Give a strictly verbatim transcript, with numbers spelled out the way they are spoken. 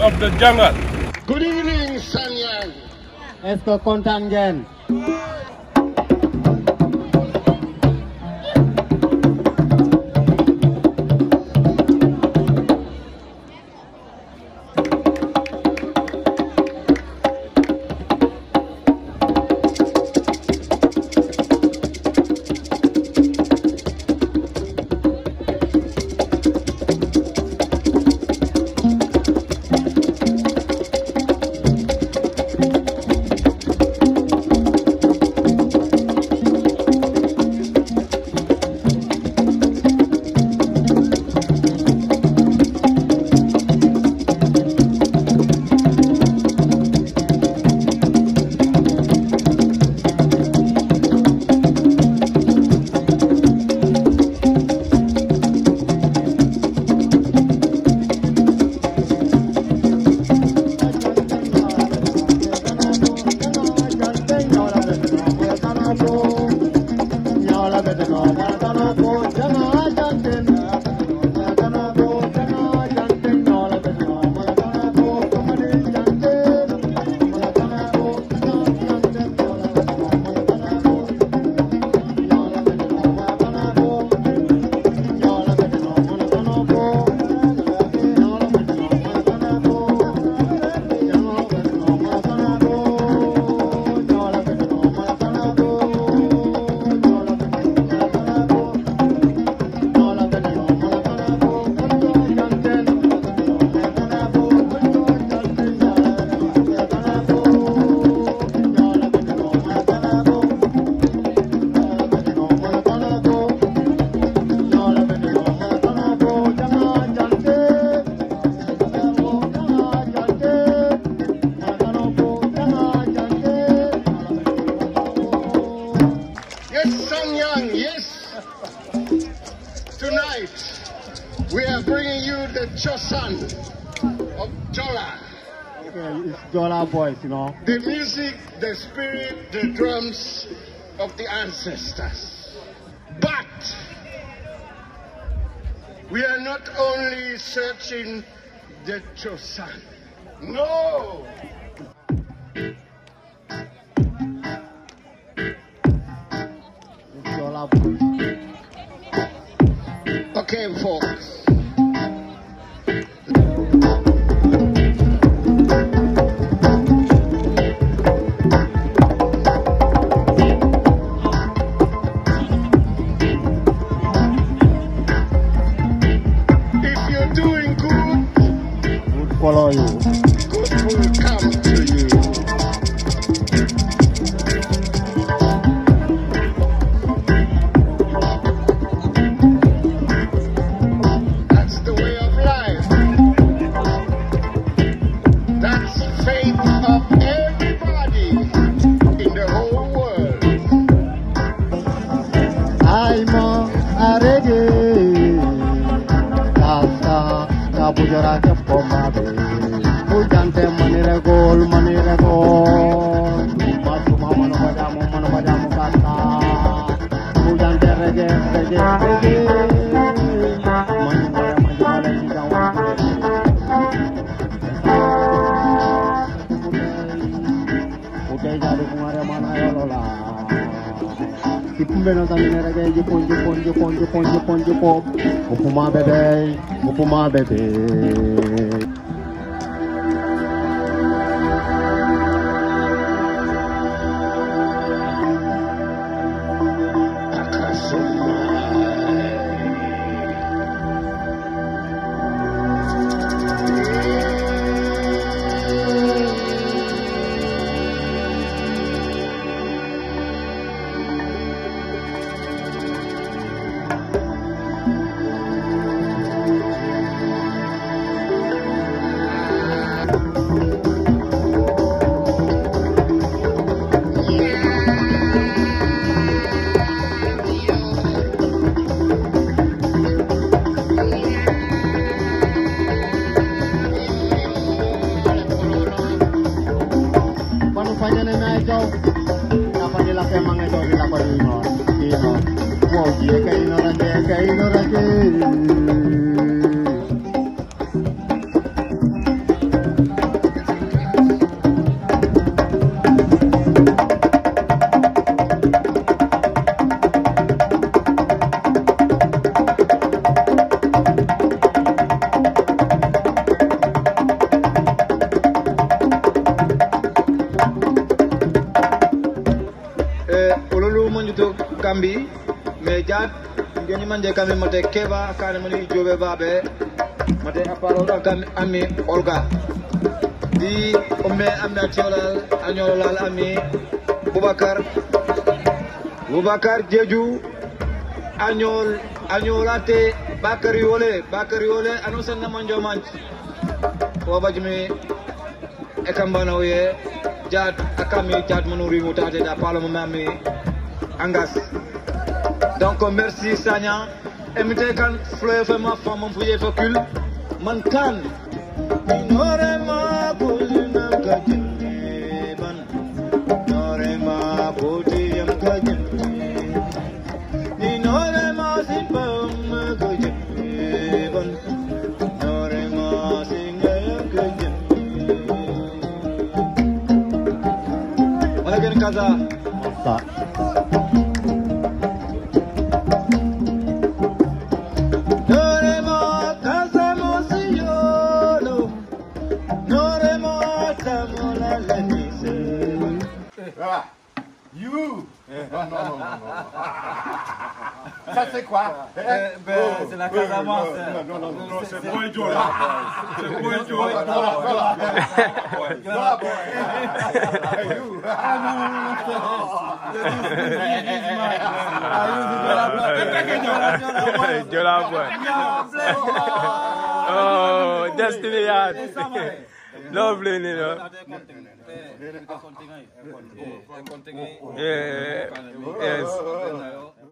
of the jungle. Good evening, Sanyang. Esko kontangen. We are bringing you the Chosan of Diola. Okay, it's Diola Boyz, you know. The music, the spirit, the drums of the ancestors. But we are not only searching the Chosan. No! It's Diola Boyz. Okay, folks. Follow you. Good will come to you. That's the way of life. That's the faith of everybody in the whole world. I'm a reggae. Rasta, Kabujara, Kapomade. Ujante manira gol, manira gol. Masu mama no bajamu, mano bajamu kata. Ujante reggae, reggae, reggae. Manu baya maju bala hijau. Uday jadu kumare mana yolola. Ipumbe no tamine reggae, jipon, jipon, jipon, jipon, jipon, jipon. Mupuma bebe, mupuma bebe. parolu manjuto kambi mais jat ngeni manje kambi mate keba kane mani jobe babe mate aparol kam ami olga di umme ami atiolal anyolal ami Boubacar Boubacar Jeju anyol anyolate Bakari Wole Bakari Wole anosen na manjo manj wabajmi ekambana oye jat akami jat monuri mutate da palo mami angas donc merci Sagna emite kan fleuve ma femme fuye fakul man kan nore ma bulina gajinde ban nore ma budiyam gajinde ni nore ma simpam gajinde ban nore ma singaya gajinde walakin kaza Masa. You Non, non, non, non, non. Ça c'est quoi eh, ben, oh, c'est la Casamance. Non, non, non, non, c'est Boyz Diola. C'est Boyz Diola. Diola boy. Hey, you. Ah non, non, non, Diola boy. Oh, Destiny yard. Lovely, you know. Yeah, yes.